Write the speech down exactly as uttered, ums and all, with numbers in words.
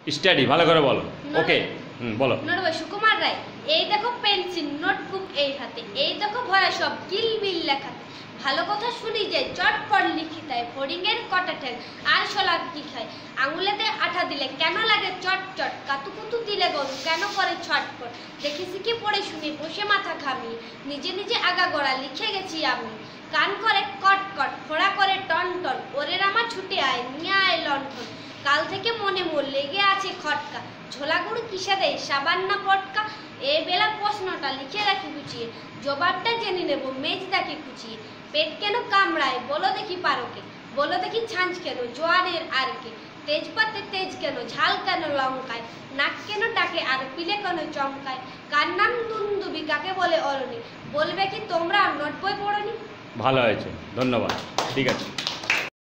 Study ভালো করে বলো। ওকে হুম বলো। নরবই সুকুমার রায়, এই দেখো পেন্সিল নোটবুক এই হাতে, এই দেখো ভরা সব কিলবিল লেখাতে, ভালো কথা শুনি যায় চটপট লিখি তাই, ফড়িংয়ের কটা ঠ্যাং আর শোলা কি খায়, আঙুলেতে আঠা দিলে কেন লাগে চট চট, কাতুকুতু দিলে গরু কেন করে ছটপট, দেখে শিখে পড়ে শুনে বসে মাথা ঘামিয়ে, নিজে নিজে আগা গড়া লিখে গেছি আমি, কান করে কট কট ফোড়া করে টন টন, ওরে রামা ছুটে আয় নিয়ে আয় লণ্ঠন, কাল থেকে মনে মোর লেগে আছে খটকা, ঝোলা গুঁড়ো কিসে দেয় সাবান না পটকা, এই বেলা প্রশ্নটা লিখে রাখি গুছিয়ে, জবাবটা জেনে নেব মেজদাকে খুঁচিয়ে, পেট কেন কামড়ায় বলো দেখি পারোকে, বলো দেখি ছাঁচ কেন জোয়ারের আর কে, তেজপাতে তেজ কেন ঝাল কেন লঙ্কায়, নাক কেন ডাকে আর পিলে কেন চমকায়, কার নাম দুন্দুবি কাকে বলে অরণি, বলবে কি তোমরা নোট বই পড়নি? ভালো হয়েছে, ধন্যবাদ। ঠিক আছে।